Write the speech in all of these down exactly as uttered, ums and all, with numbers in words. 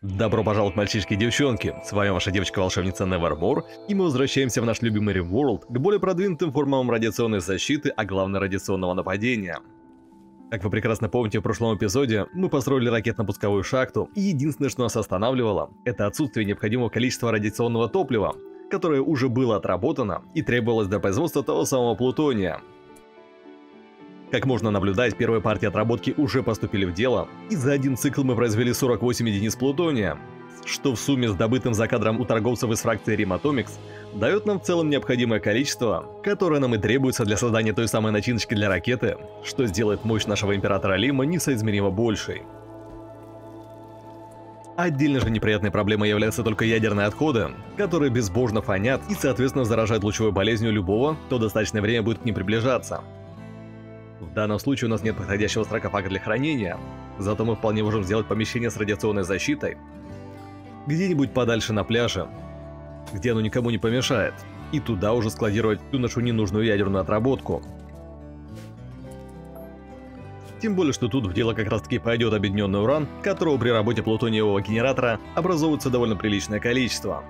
Добро пожаловать, мальчишки и девчонки, с вами ваша девочка-волшебница Nevermore, и мы возвращаемся в наш любимый RimWorld к более продвинутым формам радиационной защиты, а главное радиационного нападения. Как вы прекрасно помните, в прошлом эпизоде мы построили ракетно-пусковую шахту, и единственное, что нас останавливало, это отсутствие необходимого количества радиационного топлива, которое уже было отработано и требовалось для производства того самого плутония. Как можно наблюдать, первые партии отработки уже поступили в дело, и за один цикл мы произвели сорок восемь единиц плутония, что в сумме с добытым за кадром у торговцев из фракции RimAtomics дает нам в целом необходимое количество, которое нам и требуется для создания той самой начиночки для ракеты, что сделает мощь нашего императора Лима несоизмеримо большей. Отдельно же неприятной проблемой являются только ядерные отходы, которые безбожно фонят и соответственно заражают лучевой болезнью любого, кто достаточное время будет к ним приближаться. В данном случае у нас нет подходящего саркофага для хранения, зато мы вполне можем сделать помещение с радиационной защитой где-нибудь подальше на пляже, где оно никому не помешает, и туда уже складировать всю нашу ненужную ядерную отработку. Тем более, что тут в дело как раз таки пойдет объединенный уран, которого при работе плутониевого генератора образовывается довольно приличное количество.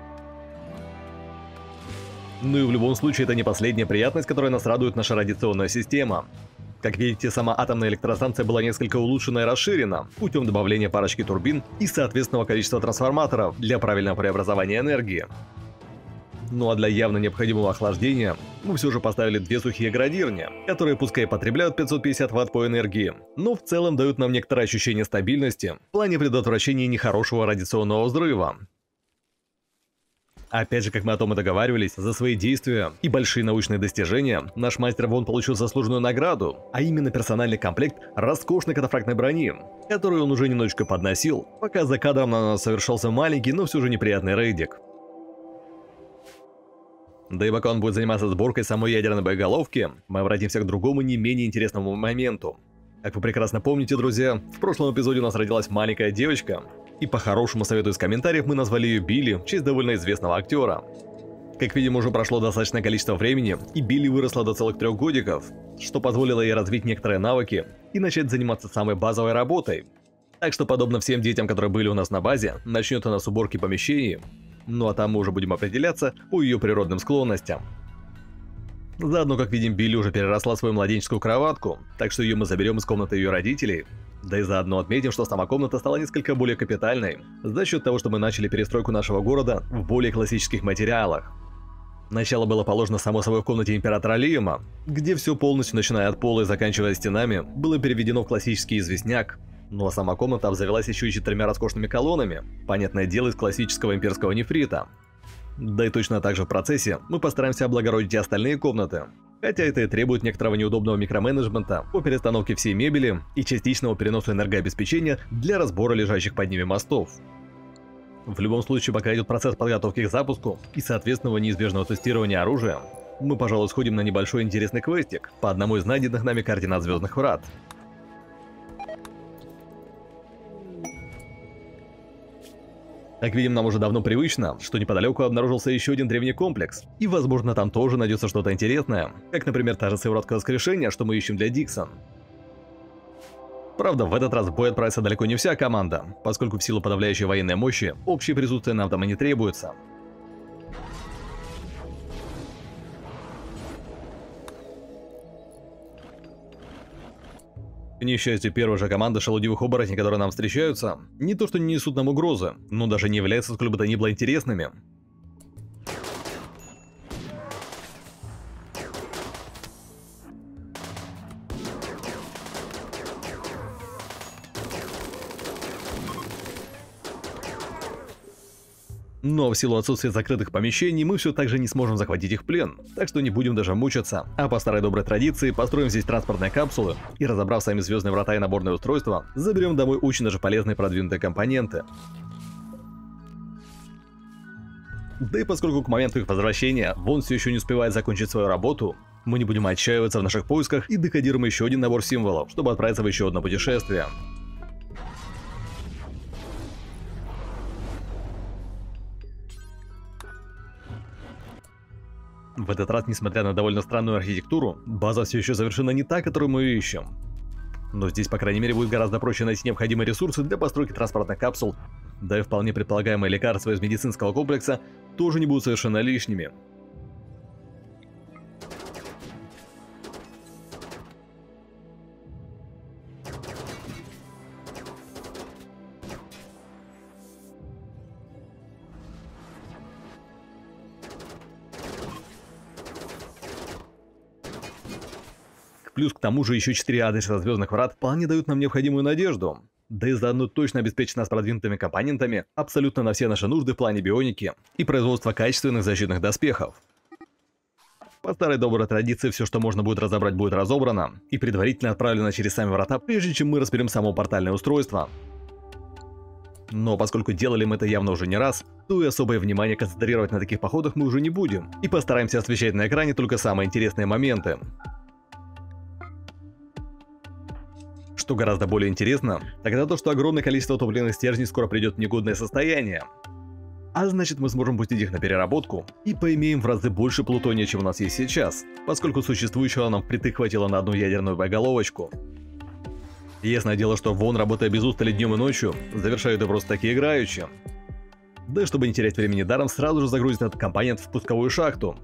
Ну и в любом случае это не последняя приятность, которая нас радует наша радиационная система. Как видите, сама атомная электростанция была несколько улучшена и расширена путем добавления парочки турбин и соответственного количества трансформаторов для правильного преобразования энергии. Ну а для явно необходимого охлаждения мы все же поставили две сухие градирни, которые пускай потребляют пятьсот пятьдесят ватт по энергии, но в целом дают нам некоторое ощущение стабильности в плане предотвращения нехорошего радиационного взрыва. Опять же, как мы о том и договаривались, за свои действия и большие научные достижения наш мастер Вон получил заслуженную награду, а именно персональный комплект роскошной катафрактной брони, которую он уже немножечко подносил, пока за кадром на нас совершался маленький, но все же неприятный рейдик. Да и пока он будет заниматься сборкой самой ядерной боеголовки, мы обратимся к другому не менее интересному моменту. Как вы прекрасно помните, друзья, в прошлом эпизоде у нас родилась маленькая девочка, и по-хорошему совету из комментариев мы назвали ее Билли в честь довольно известного актера. Как видим, уже прошло достаточное количество времени, и Билли выросла до целых трех годиков, что позволило ей развить некоторые навыки и начать заниматься самой базовой работой. Так что, подобно всем детям, которые были у нас на базе, начнет она с уборки помещений, ну а там мы уже будем определяться по ее природным склонностям. Заодно, как видим, Билли уже переросла свою младенческую кроватку, так что ее мы заберем из комнаты ее родителей. Да и заодно отметим, что сама комната стала несколько более капитальной, за счет того, что мы начали перестройку нашего города в более классических материалах. Начало было положено само собой в комнате императора Лима, где все полностью, начиная от пола и заканчивая стенами, было переведено в классический известняк. Ну а сама комната обзавелась еще и четырьмя роскошными колоннами, понятное дело, из классического имперского нефрита. Да и точно так же в процессе мы постараемся облагородить и остальные комнаты, хотя это и требует некоторого неудобного микроменеджмента по перестановке всей мебели и частичного переноса энергообеспечения для разбора лежащих под ними мостов. В любом случае, пока идет процесс подготовки к запуску и соответственного неизбежного тестирования оружия, мы, пожалуй, сходим на небольшой интересный квестик по одному из найденных нами координат Звездных Врат. Как видим, нам уже давно привычно, что неподалеку обнаружился еще один древний комплекс, и возможно там тоже найдется что-то интересное, как, например, та же сыворотка воскрешения, что мы ищем для Диксон. Правда, в этот раз в бой отправится далеко не вся команда, поскольку в силу подавляющей военной мощи общее присутствие нам там и не требуется. К несчастью, первая же команда шелудивых оборотней, которые нам встречаются, не то что не несут нам угрозы, но даже не являются сколь бы то ни было интересными. Но в силу отсутствия закрытых помещений мы все так же не сможем захватить их в плен, так что не будем даже мучиться, а по старой доброй традиции построим здесь транспортные капсулы и, разобрав сами звездные врата и наборные устройства, заберем домой очень даже полезные продвинутые компоненты. Да и поскольку к моменту их возвращения Вон все еще не успевает закончить свою работу, мы не будем отчаиваться в наших поисках и декодируем еще один набор символов, чтобы отправиться в еще одно путешествие. В этот раз, несмотря на довольно странную архитектуру, база все еще совершенно не та, которую мы ищем. Но здесь, по крайней мере, будет гораздо проще найти необходимые ресурсы для постройки транспортных капсул да и вполне предполагаемые лекарства из медицинского комплекса тоже не будут совершенно лишними. Плюс к тому же еще четыре адреса Звездных Врат вполне дают нам необходимую надежду. Да и заодно точно обеспечит нас продвинутыми компонентами абсолютно на все наши нужды в плане бионики и производства качественных защитных доспехов. По старой доброй традиции все, что можно будет разобрать, будет разобрано и предварительно отправлено через сами врата, прежде чем мы разберем само портальное устройство. Но поскольку делали мы это явно уже не раз, то и особое внимание концентрировать на таких походах мы уже не будем, и постараемся освещать на экране только самые интересные моменты. Что гораздо более интересно, так это то, что огромное количество топливных стержней скоро придет в негодное состояние. А значит, мы сможем пустить их на переработку и поимеем в разы больше плутония, чем у нас есть сейчас, поскольку существующего нам впритык хватило на одну ядерную боеголовочку. Ясное дело, что Вон, работая без устали днем и ночью, завершают это просто таки играючи. Да и чтобы не терять времени даром, сразу же загрузит этот компонент в пусковую шахту.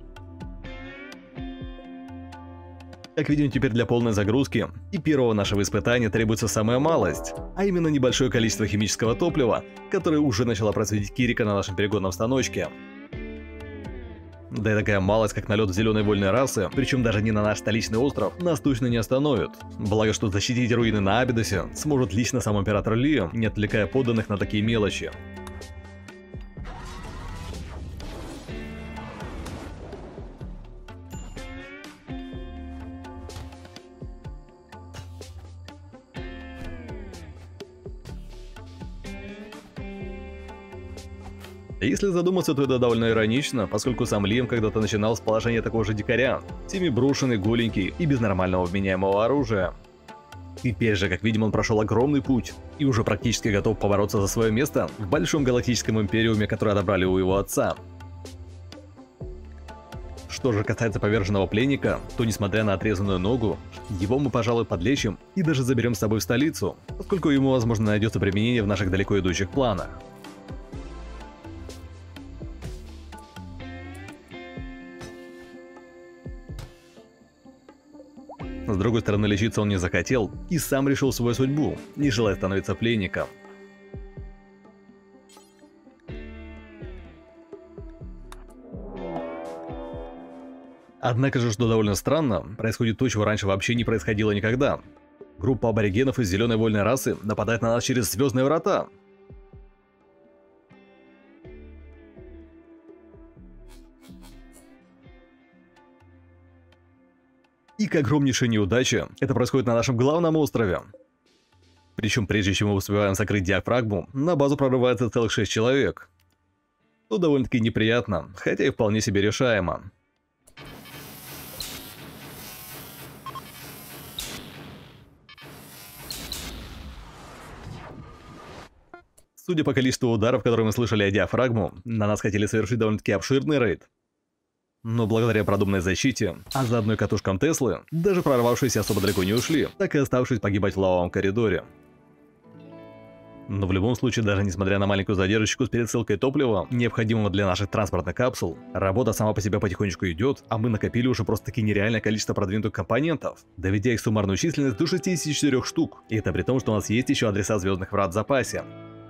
Как видим, теперь для полной загрузки и первого нашего испытания требуется самая малость, а именно небольшое количество химического топлива, которое уже начала производить Кирика на нашем перегонном станочке. Да и такая малость, как налет зеленой вольной расы, причем даже не на наш столичный остров, нас точно не остановит. Благо, что защитить руины на Абидосе сможет лично сам император Лио, не отвлекая подданных на такие мелочи. Если задуматься, то это довольно иронично, поскольку сам Лиам когда-то начинал с положения такого же дикаря, всеми брошенный, голенький и без нормального вменяемого оружия. Теперь же, как видим, он прошел огромный путь и уже практически готов побороться за свое место в большом галактическом империуме, который отобрали у его отца. Что же касается поверженного пленника, то несмотря на отрезанную ногу, его мы, пожалуй, подлечим и даже заберем с собой в столицу, поскольку ему, возможно, найдется применение в наших далеко идущих планах. С другой стороны, лечиться он не захотел и сам решил свою судьбу, не желая становиться пленником. Однако же, что довольно странно, происходит то, чего раньше вообще не происходило никогда. Группа аборигенов из зеленой вольной расы нападает на нас через звездные врата. И к огромнейшей неудаче, это происходит на нашем главном острове. Причем прежде чем мы успеваем закрыть диафрагму, на базу прорывается целых шесть человек. Что довольно-таки неприятно, хотя и вполне себе решаемо. Судя по количеству ударов, которые мы слышали о диафрагму, на нас хотели совершить довольно-таки обширный рейд. Но благодаря продуманной защите, а заодно и катушкам Теслы, даже прорвавшиеся особо далеко не ушли, так и оставшись погибать в лавовом коридоре. Но в любом случае, даже несмотря на маленькую задержку с пересылкой топлива, необходимого для наших транспортных капсул, работа сама по себе потихонечку идет, а мы накопили уже просто-таки нереальное количество продвинутых компонентов, доведя их суммарную численность до шестидесяти четырёх штук, и это при том, что у нас есть еще адреса Звездных Врат в запасе.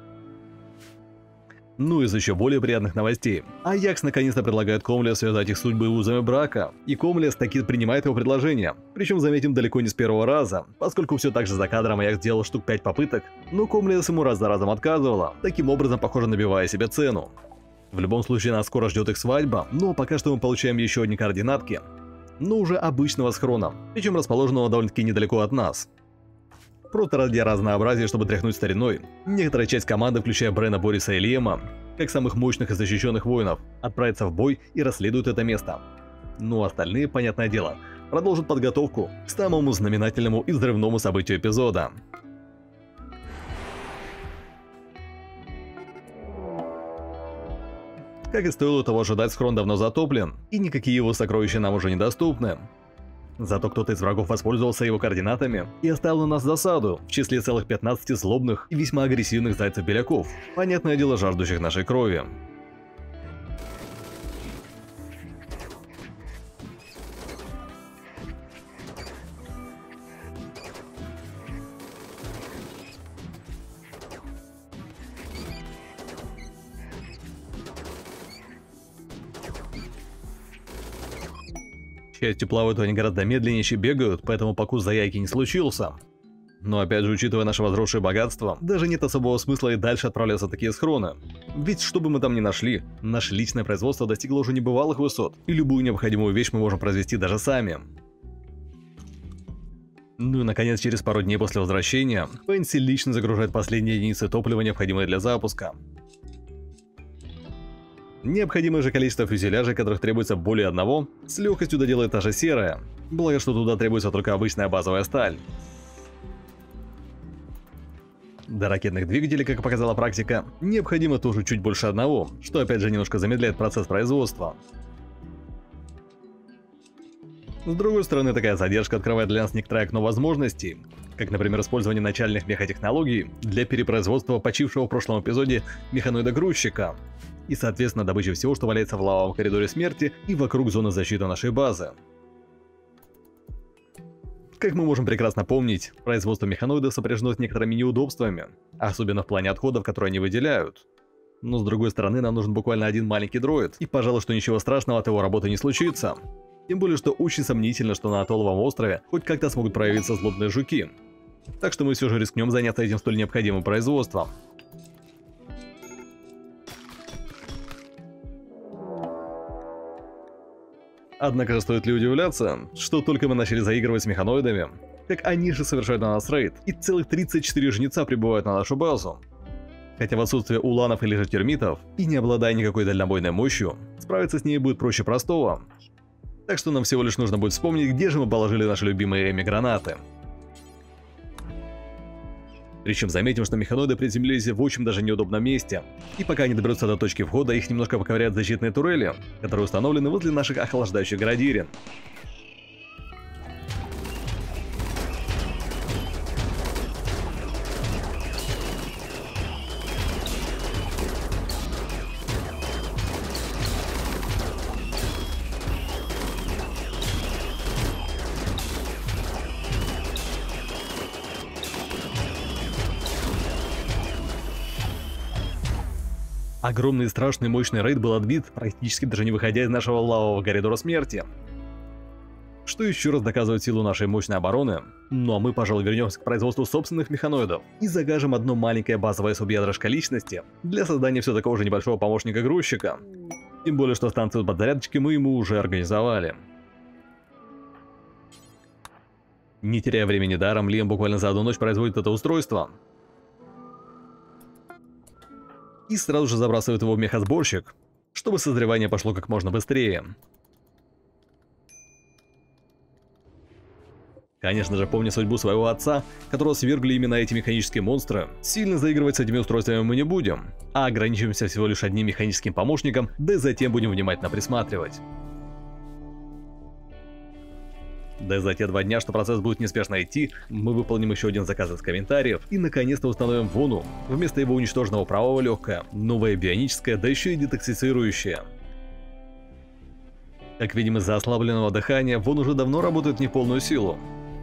Ну из еще более приятных новостей. Аякс наконец-то предлагает Комле связать их судьбы узами брака, и Комлес таки принимает его предложение. Причем, заметим, далеко не с первого раза, поскольку все так же за кадром Аякс делал штук пять попыток, но Комлес ему раз за разом отказывала, таким образом, похоже, набивая себе цену. В любом случае, нас скоро ждет их свадьба, но пока что мы получаем еще одни координатки, но уже обычного схрона, причем расположенного довольно-таки недалеко от нас. Просто ради разнообразия, чтобы тряхнуть стариной, некоторая часть команды, включая Брена, Бориса и Лиэма, как самых мощных и защищенных воинов, отправится в бой и расследует это место. Ну а остальные, понятное дело, продолжат подготовку к самому знаменательному и взрывному событию эпизода. Как и стоило того ожидать, схрон давно затоплен, и никакие его сокровища нам уже недоступны. Зато кто-то из врагов воспользовался его координатами и оставил на нас засаду в числе целых пятнадцати злобных и весьма агрессивных зайцев-беляков, понятное дело, жаждущих нашей крови. К счастью, плавают они гораздо медленнее, чем бегают, поэтому покус за яйки не случился. Но опять же, учитывая наше возросшее богатство, даже нет особого смысла и дальше отправляться в такие схроны. Ведь что бы мы там ни нашли, наше личное производство достигло уже небывалых высот, и любую необходимую вещь мы можем произвести даже сами. Ну и наконец, через пару дней после возвращения, Фэнси лично загружает последние единицы топлива, необходимые для запуска. Необходимое же количество фюзеляжей, которых требуется более одного, с легкостью доделает та же серая, благо что туда требуется только обычная базовая сталь. До ракетных двигателей, как показала практика, необходимо тоже чуть больше одного, что опять же немножко замедляет процесс производства. С другой стороны, такая задержка открывает для нас некоторое окно возможностей, как, например, использование начальных мехатехнологий для перепроизводства почившего в прошлом эпизоде механоида-грузчика, и, соответственно, добыча всего, что валяется в лавовом коридоре смерти и вокруг зоны защиты нашей базы. Как мы можем прекрасно помнить, производство механоидов сопряжено с некоторыми неудобствами, особенно в плане отходов, которые они выделяют. Но с другой стороны, нам нужен буквально один маленький дроид, и, пожалуй, что ничего страшного от его работы не случится. Тем более, что очень сомнительно, что на Атолловом острове хоть как-то смогут проявиться злобные жуки. Так что мы все же рискнем заняться этим столь необходимым производством. Однако же стоит ли удивляться, что только мы начали заигрывать с механоидами, как они же совершают на нас рейд, и целых тридцать четыре жнеца прибывают на нашу базу. Хотя в отсутствие уланов или же термитов, и не обладая никакой дальнобойной мощью, справиться с ней будет проще простого. Так что нам всего лишь нужно будет вспомнить, где же мы положили наши любимые эми-гранаты. Причем заметим, что механоиды приземлились в очень даже неудобном месте, и пока они доберутся до точки входа, их немножко поковыряют защитные турели, которые установлены возле наших охлаждающих градирин. Огромный, страшный, мощный рейд был отбит, практически даже не выходя из нашего лавового коридора смерти. Что еще раз доказывает силу нашей мощной обороны. Ну а мы, пожалуй, вернемся к производству собственных механоидов и загажем одно маленькое базовое субъядрышко личности для создания все такого же небольшого помощника-грузчика. Тем более, что станцию подзарядочки мы ему уже организовали. Не теряя времени даром, Лиам буквально за одну ночь производит это устройство. И сразу же забрасывает его в мехосборщик, чтобы созревание пошло как можно быстрее. Конечно же, помня судьбу своего отца, которого свергли именно эти механические монстры, сильно заигрывать с этими устройствами мы не будем, а ограничимся всего лишь одним механическим помощником, да и затем будем внимательно присматривать. Да и за те два дня, что процесс будет неспешно идти, мы выполним еще один заказ из комментариев и наконец-то установим Вону, вместо его уничтоженного правого легкое, новое бионическое, да еще и детоксицирующее. Как видим, из-за ослабленного дыхания Вон уже давно работает не в полную силу.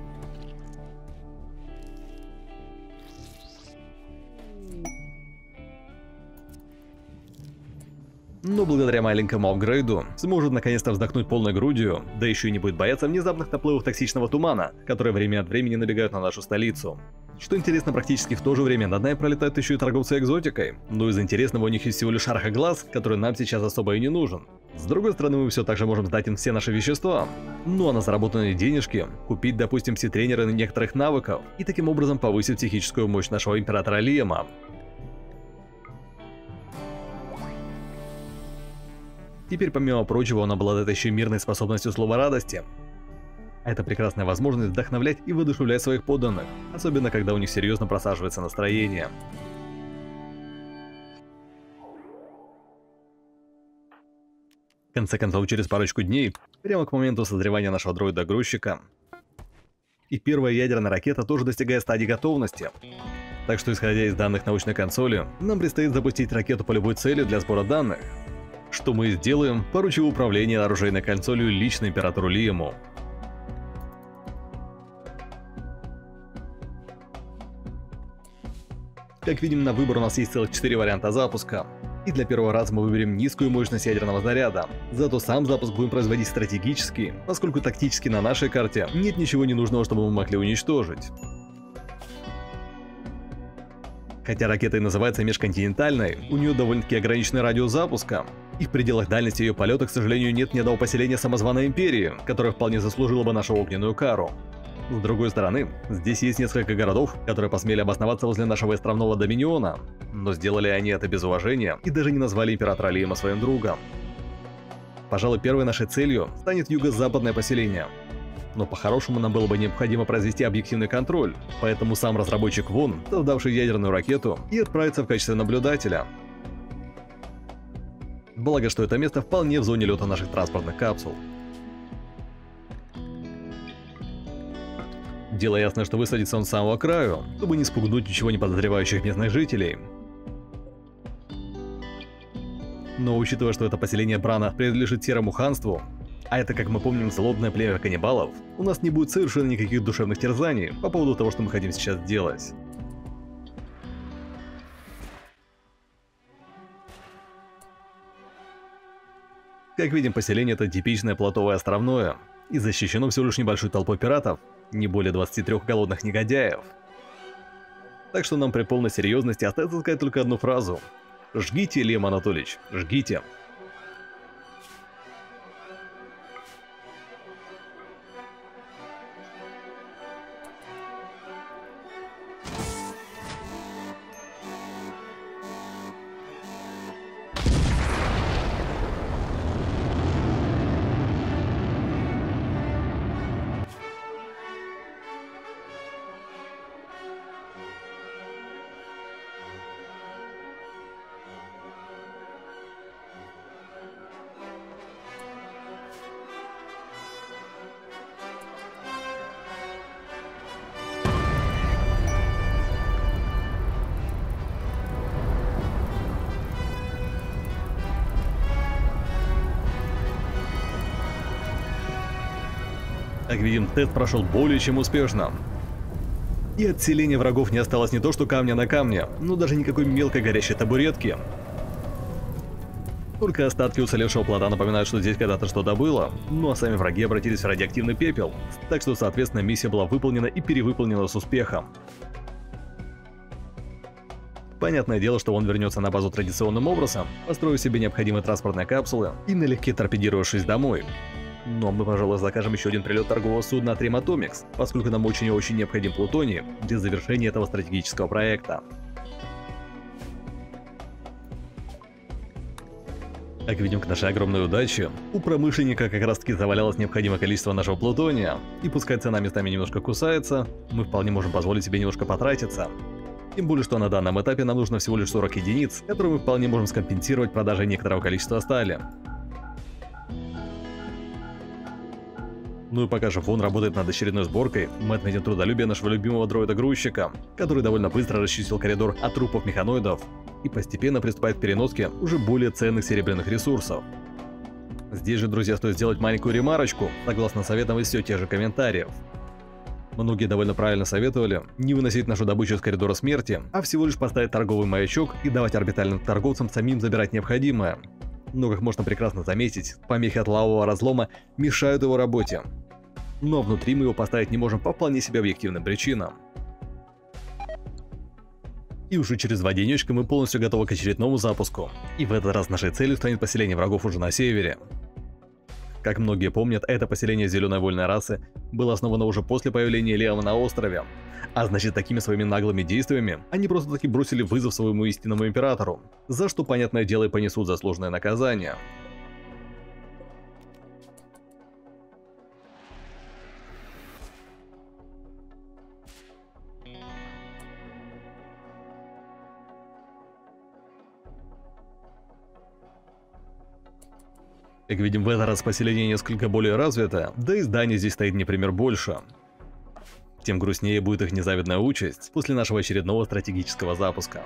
Но благодаря маленькому апгрейду сможет наконец-то вздохнуть полной грудью, да еще и не будет бояться внезапных наплывов токсичного тумана, которые время от времени набегают на нашу столицу. Что интересно, практически в то же время над нами пролетают еще и торговцы экзотикой, но из интересного у них есть всего лишь архоглаз, который нам сейчас особо и не нужен. С другой стороны, мы все так же можем сдать им все наши вещества, ну а на заработанные денежки купить, допустим, все тренеры некоторых навыков и таким образом повысить психическую мощь нашего императора Лиама. Теперь, помимо прочего, он обладает еще мирной способностью слова радости. Это прекрасная возможность вдохновлять и воодушевлять своих подданных, особенно когда у них серьезно просаживается настроение. конце концов, через парочку дней, прямо к моменту созревания нашего дроида-грузчика, и первая ядерная ракета тоже достигает стадии готовности. Так что, исходя из данных научной консоли, нам предстоит запустить ракету по любой цели для сбора данных. Что мы и сделаем, поручив управление оружейной консолью лично императору Лиему. Как видим, на выбор у нас есть целых четыре варианта запуска. И для первого раза мы выберем низкую мощность ядерного заряда. Зато сам запуск будем производить стратегически, поскольку тактически на нашей карте нет ничего ненужного, чтобы мы могли уничтожить. Хотя ракета и называется межконтинентальной, у нее довольно-таки ограниченный радиус запуска. И в пределах дальности ее полета, к сожалению, нет ни одного поселения самозваной империи, которое вполне заслужило бы нашу огненную кару. С другой стороны, здесь есть несколько городов, которые посмели обосноваться возле нашего островного доминиона, но сделали они это без уважения и даже не назвали императора Лиема своим другом. Пожалуй, первой нашей целью станет юго-западное поселение. Но по-хорошему нам было бы необходимо произвести объективный контроль, поэтому сам разработчик Вон, создавший ядерную ракету, и отправится в качестве наблюдателя. Благо, что это место вполне в зоне лета наших транспортных капсул. Дело ясно, что высадится он с самого краю, чтобы не спугнуть ничего не подозревающих местных жителей. Но учитывая, что это поселение Брана принадлежит Серому ханству, а это, как мы помним, злобное племя каннибалов, у нас не будет совершенно никаких душевных терзаний по поводу того, что мы хотим сейчас делать. Как видим, поселение это типичное плотовое островное, и защищено всего лишь небольшой толпой пиратов, не более двадцати трёх голодных негодяев. Так что нам при полной серьезности остается сказать только одну фразу. Жгите, Лием Анатольевич, жгите. Как видим, тест прошел более чем успешно. И от селения врагов не осталось не то что камня на камне, но даже никакой мелкой горящей табуретки. Только остатки уцелевшего плода напоминают, что здесь когда-то что-то было, ну а сами враги обратились в радиоактивный пепел, так что, соответственно, миссия была выполнена и перевыполнена с успехом. Понятное дело, что он вернется на базу традиционным образом, построив себе необходимые транспортные капсулы и налегке торпедировавшись домой. Но мы, пожалуй, закажем еще один прилет торгового судна Атриум Атомикс, поскольку нам очень и очень необходим плутоний для завершения этого стратегического проекта. Как видим, к нашей огромной удаче, у промышленника как раз таки завалялось необходимое количество нашего плутония, и пускай цена местами немножко кусается, мы вполне можем позволить себе немножко потратиться. Тем более, что на данном этапе нам нужно всего лишь сорок единиц, которые мы вполне можем скомпенсировать продажей некоторого количества стали. Ну и пока же Вон работает над очередной сборкой, мы отметим трудолюбие нашего любимого дроида-грузчика, который довольно быстро расчистил коридор от трупов механоидов и постепенно приступает к переноске уже более ценных серебряных ресурсов. Здесь же, друзья, стоит сделать маленькую ремарочку, согласно советам из все тех же комментариев. Многие довольно правильно советовали не выносить нашу добычу из коридора смерти, а всего лишь поставить торговый маячок и давать орбитальным торговцам самим забирать необходимое. Но, как можно прекрасно заметить, помехи от лавового разлома мешают его работе. Но внутри мы его поставить не можем по вполне себе объективным причинам. И уже через два денечка мы полностью готовы к очередному запуску. И в этот раз нашей целью станет поселение врагов уже на севере. Как многие помнят, это поселение зеленой вольной расы было основано уже после появления Лиема на острове. А значит, такими своими наглыми действиями они просто таки бросили вызов своему истинному императору, за что, понятное дело, и понесут заслуженное наказание. Как видим, в этот раз поселение несколько более развито, да и зданий здесь стоит не пример больше. Тем грустнее будет их незавидная участь после нашего очередного стратегического запуска.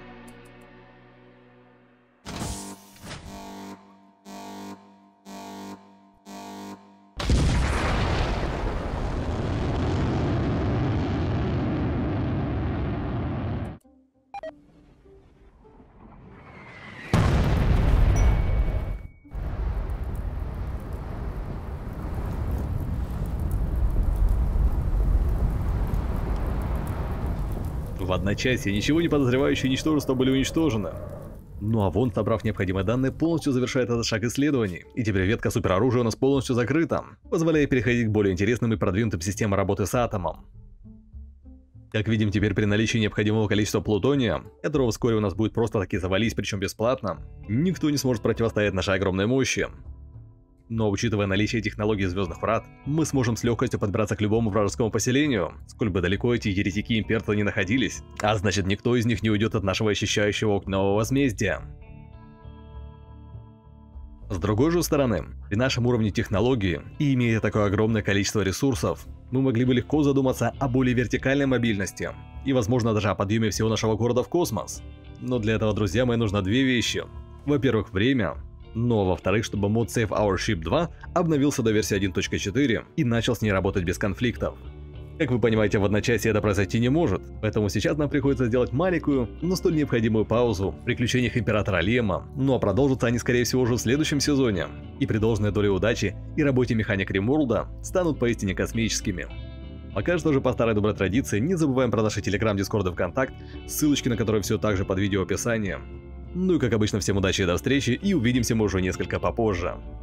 В одночасье ничего не подозревающие ничтожества были уничтожены. Ну а вон, собрав необходимые данные, полностью завершает этот шаг исследований. И теперь ветка супероружия у нас полностью закрыта, позволяя переходить к более интересным и продвинутым системам работы с атомом. Как видим, теперь при наличии необходимого количества плутония, которого вскоре у нас будет просто таки завались, причем бесплатно, никто не сможет противостоять нашей огромной мощи. Но учитывая наличие технологий Звездных Врат, мы сможем с легкостью подбираться к любому вражескому поселению, сколь бы далеко эти еретики-имперцы не находились. А значит, никто из них не уйдет от нашего ощущающего огненного возмездия. С другой же стороны, при нашем уровне технологии и имея такое огромное количество ресурсов, мы могли бы легко задуматься о более вертикальной мобильности и, возможно, даже о подъеме всего нашего города в космос. Но для этого, друзья мои, нужно две вещи. Во-первых, время. Но во-вторых, чтобы мод Save Our Ship два обновился до версии один точка четыре и начал с ней работать без конфликтов. Как вы понимаете, в одночасье это произойти не может, поэтому сейчас нам приходится сделать маленькую, но столь необходимую паузу в приключениях Императора Лема, ну а продолжатся они скорее всего уже в следующем сезоне, и при должной доле удачи и работе механик Римворлда станут поистине космическими. Пока что же по старой доброй традиции не забываем про наши Telegram, Discord и ВКонтакт, ссылочки на которые все так же под видео описанием. Ну и как обычно, всем удачи и до встречи, и увидимся мы уже несколько попозже.